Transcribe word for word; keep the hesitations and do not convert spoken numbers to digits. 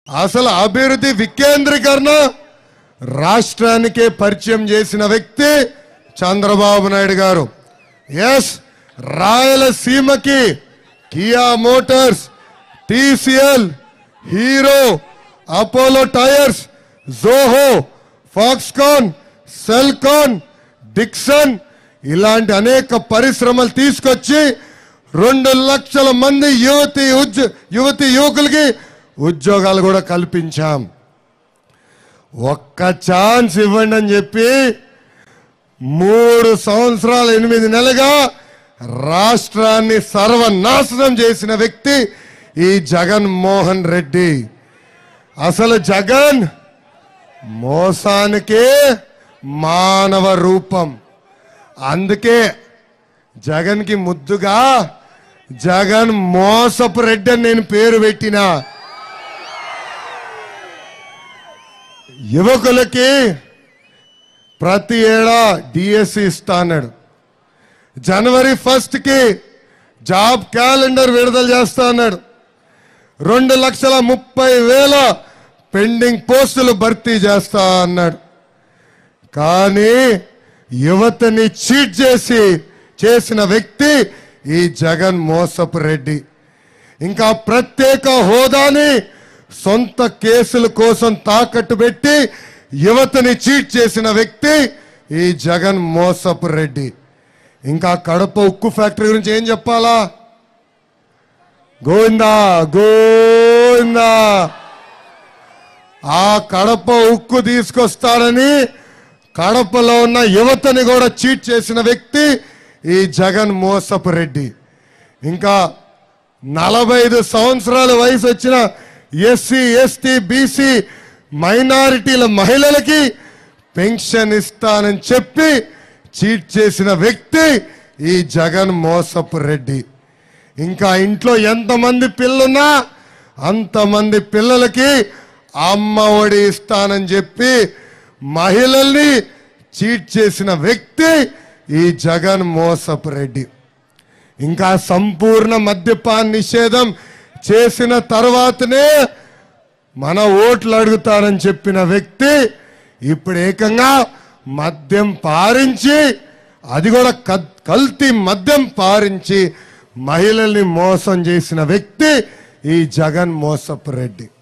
అసలు అభివృద్ధి వికేంద్రీకరణ రాష్ట్రానికే పరిచయం చేసిన వ్యక్తి చంద్రబాబు నాయుడు గారు. ఎస్, రాయలసీమకి Kia Motors, TCL, Hero, Apollo Tyres, Zoho, Foxconn, Celkon, Dixon ఇలాంటి అనేక పరిశ్రమలు తీసుకొచ్చి రెండు లక్షల మంది యువతి యువతి యువకులకి ఉద్యోగాలు కూడా కల్పించాం. ఒక్క ఛాన్స్ ఇవ్వండి అని చెప్పి మూడు సంవత్సరాలు ఎనిమిది నెలలుగా రాష్ట్రాన్ని సర్వనాశనం చేసిన వ్యక్తి ఈ జగన్మోహన్ రెడ్డి. అసలు జగన్ మోసానికే మానవ రూపం. అందుకే జగన్ కి ముద్దుగా జగన్ మోసపు రెడ్డి అని నేను పేరు పెట్టినా. యువకులకి ప్రతి ఏడా డిఎస్సి ఇస్తా అన్నాడు. జనవరి ఫస్ట్ కి జాబ్ క్యాలెండర్ విడుదల చేస్తా అన్నాడు. రెండు లక్షల ముప్పై వేల పెండింగ్ పోస్టులు భర్తీ చేస్తా అన్నాడు. కానీ యువతని చీట్ చేసి చేసిన వ్యక్తి ఈ జగన్ మోసపు రెడ్డి. ఇంకా ప్రత్యేక హోదాని సొంత కేసుల కోసం తాకట్టు పెట్టి యువతని చీట్ చేసిన వ్యక్తి ఈ జగన్ మోసపు రెడ్డి. ఇంకా కడప ఉక్కు ఫ్యాక్టరీ గురించి ఏం చెప్పాలా? గోవిందా గోవిందా. ఆ కడప ఉక్కు తీసుకొస్తాడని కడపలో ఉన్న యువతని కూడా చీట్ చేసిన వ్యక్తి ఈ జగన్ మోసపు రెడ్డి. ఇంకా నలభై ఐదు సంవత్సరాల వయసు వచ్చిన ఎస్సీ ఎస్టీ బీసీ మైనారిటీల మహిళలకి పెన్షన్ ఇస్తానని చెప్పి చీట్ చేసిన వ్యక్తి ఈ జగన్ మోసపు రెడ్డి. ఇంకా ఇంట్లో ఎంతమంది పిల్లలున్నా అంతమంది పిల్లలకి అమ్మ ఒడి ఇస్తానని చెప్పి మహిళల్ని చీట్ చేసిన వ్యక్తి ఈ జగన్ మోసపు రెడ్డి. ఇంకా సంపూర్ణ మద్యపాన నిషేధం చేసిన తర్వాతనే మన ఓట్లు అడుగుతారని చెప్పిన వ్యక్తి ఇప్పుడు ఏకంగా మద్యం పారించి, అది కూడా కల్తీ మద్యం పారించి మహిళల్ని మోసం చేసిన వ్యక్తి ఈ జగన్ మోసపు రెడ్డి.